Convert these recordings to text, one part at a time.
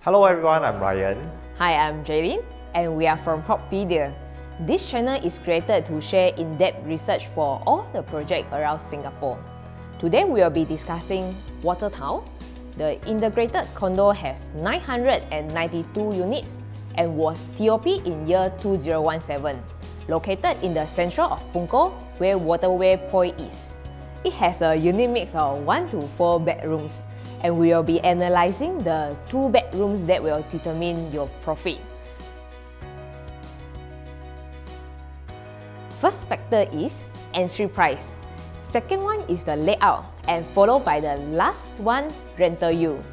Hello everyone, I'm Ryan. Hi, I'm Jaylene, and we are from Proppedia. This channel is created to share in-depth research for all the projects around Singapore. Today we will be discussing Watertown. The integrated condo has 992 units and was TOP in year 2017, located in the central of Punggol, where Waterway Point is. It has a unique mix of 1 to 4 bedrooms, and we will be analyzing the 2 bedrooms that will determine your profit. First factor is entry price. Second one is the layout, and followed by the last one, rental yield.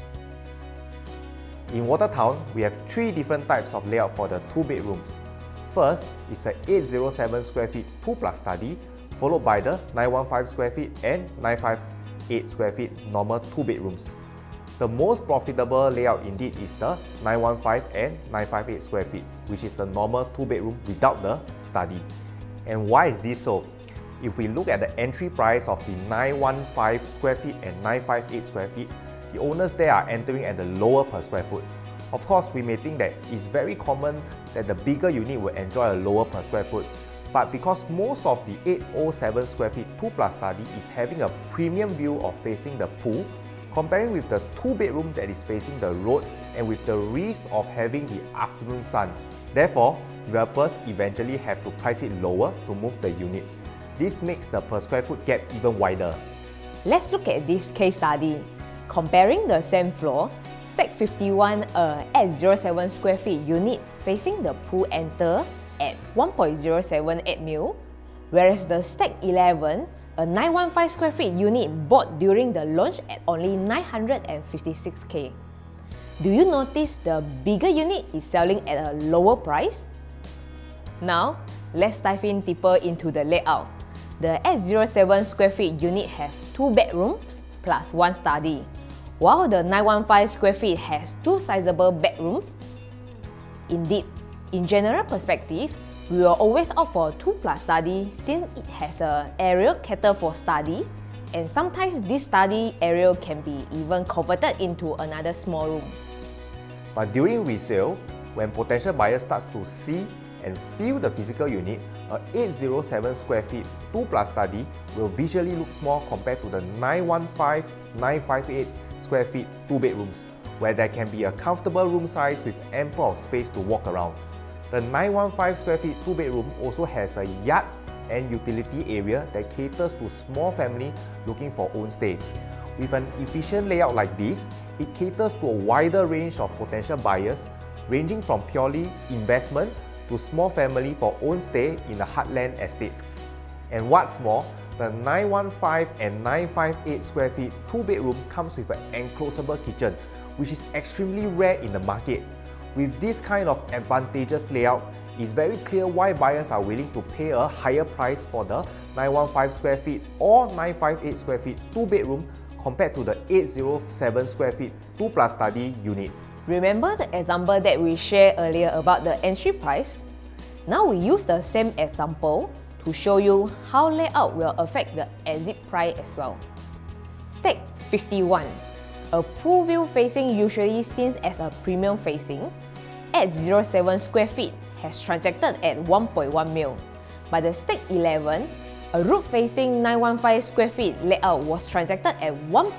In Watertown, we have 3 different types of layout for the 2 bedrooms. First is the 807 square feet 2 plus study, followed by the 915 square feet and 958 square feet normal 2 bedrooms. The most profitable layout indeed is the 915 and 958 square feet, which is the normal 2 bedroom without the study. And why is this so? If we look at the entry price of the 915 square feet and 958 square feet, the owners there are entering at the lower per square foot. Of course, we may think that it's very common that the bigger unit will enjoy a lower per square foot. But because most of the 807 square feet 2 plus study is having a premium view of facing the pool, comparing with the 2 bedroom that is facing the road and with the risk of having the afternoon sun. Therefore, developers eventually have to price it lower to move the units. This makes the per square foot gap even wider. Let's look at this case study. Comparing the same floor, Stack 51, a 807 square feet unit facing the pool enter at 1.078 mil, whereas the Stack 11, a 915 square feet unit bought during the launch at only 956k. Do you notice the bigger unit is selling at a lower price? Now, let's dive in deeper into the layout. The 807 square feet unit has 2 bedrooms plus 1 study, while the 915 square feet has 2 sizable bedrooms. Indeed, in general perspective, we will always opt for 2 plus study since it has an area catered for study, and sometimes this study area can be even converted into another small room. But during resale, when potential buyers starts to see and feel the physical unit, a 807 square feet 2 plus study will visually look small compared to the 915, 958 square feet 2 bedrooms, where there can be a comfortable room size with ample space to walk around. The 915 square feet 2 bedroom also has a yard and utility area that caters to small family looking for own stay. With an efficient layout like this, it caters to a wider range of potential buyers, ranging from purely investment to small family for own stay in the heartland estate. And what's more, the 915 and 958 square feet 2 bedroom comes with an enclosable kitchen, which is extremely rare in the market. With this kind of advantageous layout, it's very clear why buyers are willing to pay a higher price for the 915 square feet or 958 square feet 2 bedroom compared to the 807 square feet 2 plus study unit. Remember the example that we shared earlier about the entry price? Now we use the same example to show you how layout will affect the exit price as well. Stack 51. A pool view facing usually seen as a premium facing, 807 square feet has transacted at 1.1 mil. But the Stack 11, a roof facing 915 square feet layout was transacted at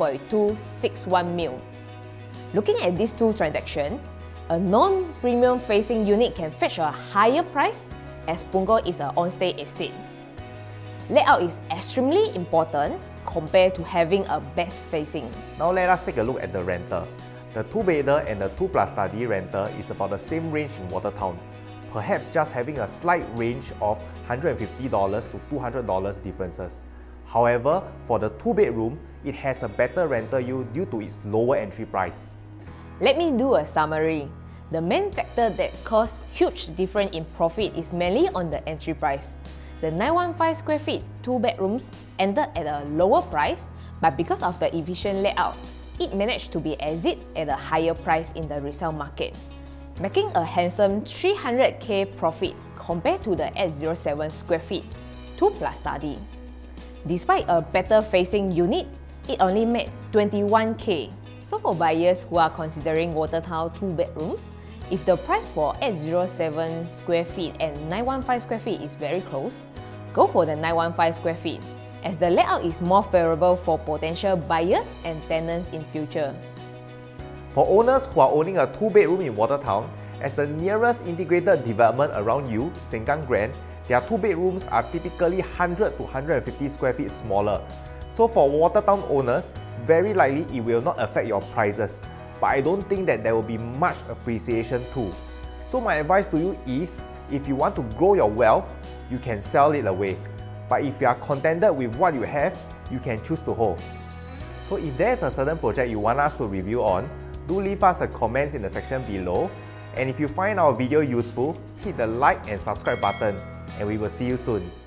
1.261 mil. Looking at these 2 transactions, a non-premium facing unit can fetch a higher price as Punggol is an on-stay estate. Layout is extremely important compared to having a best facing. Now let us take a look at the rental. The 2-bedder and the 2 plus study rental is about the same range in Watertown, perhaps just having a slight range of $150 to $200 differences. However, for the 2 bedroom, it has a better rental yield due to its lower entry price. Let me do a summary. The main factor that caused huge difference in profit is mainly on the entry price. The 915 square feet 2 bedrooms entered at a lower price, but because of the efficient layout, it managed to be exit at a higher price in the resale market, making a handsome 300k profit compared to the 807 square feet 2 plus study. Despite a better facing unit, it only made 21k So for buyers who are considering Watertown 2 bedrooms, if the price for 807 square feet and 915 square feet is very close, go for the 915 square feet, as the layout is more favorable for potential buyers and tenants in future. For owners who are owning a 2-bedroom in Watertown, as the nearest integrated development around you, Sengkang Grand, their 2 bedrooms are typically 100 to 150 square feet smaller. So for Watertown owners, very likely it will not affect your prices, but I don't think that there will be much appreciation too. So my advice to you is, if you want to grow your wealth, you can sell it away. But if you are contented with what you have, you can choose to hold. So if there's a certain project you want us to review on, do leave us the comments in the section below. And if you find our video useful, hit the like and subscribe button, and we will see you soon.